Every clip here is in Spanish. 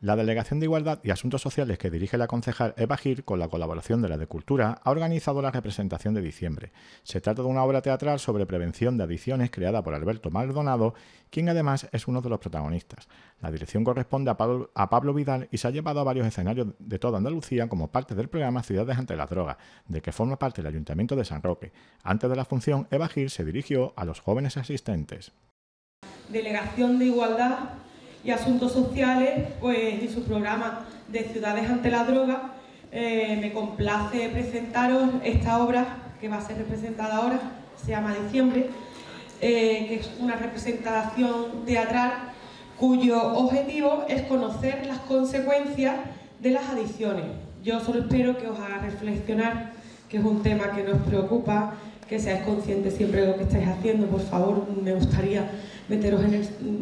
La Delegación de Igualdad y Asuntos Sociales que dirige la concejal Eva Gil, con la colaboración de la de Cultura, ha organizado la representación de diciembre. Se trata de una obra teatral sobre prevención de adicciones creada por Alberto Maldonado, quien además es uno de los protagonistas. La dirección corresponde a Pablo Vidal y se ha llevado a varios escenarios de toda Andalucía como parte del programa Ciudades ante las Drogas, del que forma parte el Ayuntamiento de San Roque. Antes de la función, Eva Gil se dirigió a los jóvenes asistentes. Delegación de Igualdad y Asuntos Sociales, pues, y su programa de Ciudades ante la Droga, me complace presentaros esta obra que va a ser representada ahora, se llama Diciembre, que es una representación teatral cuyo objetivo es conocer las consecuencias de las adicciones. Yo solo espero que os haga reflexionar, que es un tema que nos preocupa, que seáis conscientes siempre de lo que estáis haciendo. Por favor, me gustaría meterme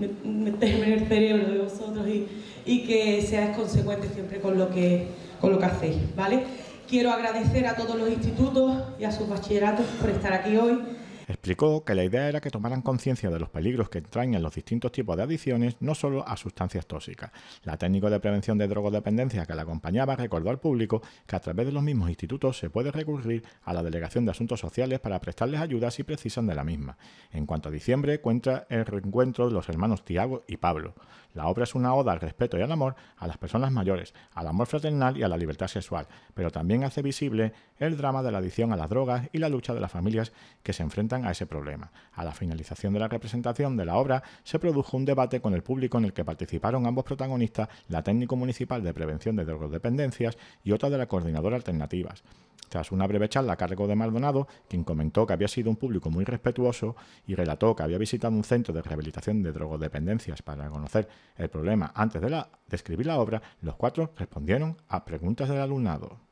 en el cerebro de vosotros y que seáis consecuentes siempre con lo que hacéis, ¿vale? Quiero agradecer a todos los institutos y a sus bachilleratos por estar aquí hoy. Explicó que la idea era que tomaran conciencia de los peligros que entrañan los distintos tipos de adicciones, no solo a sustancias tóxicas. La técnico de prevención de drogodependencia que la acompañaba recordó al público que a través de los mismos institutos se puede recurrir a la Delegación de Asuntos Sociales para prestarles ayuda si precisan de la misma. En cuanto a diciembre, cuenta el reencuentro de los hermanos Tiago y Pablo. La obra es una oda al respeto y al amor a las personas mayores, al amor fraternal y a la libertad sexual, pero también hace visible el drama de la adicción a las drogas y la lucha de las familias que se enfrentan a ese problema. A la finalización de la representación de la obra se produjo un debate con el público en el que participaron ambos protagonistas, la técnico municipal de prevención de drogodependencias y otra de la coordinadora Alternativas. Tras una breve charla a cargo de Maldonado, quien comentó que había sido un público muy respetuoso y relató que había visitado un centro de rehabilitación de drogodependencias para conocer el problema antes de escribir la obra, los cuatro respondieron a preguntas del alumnado.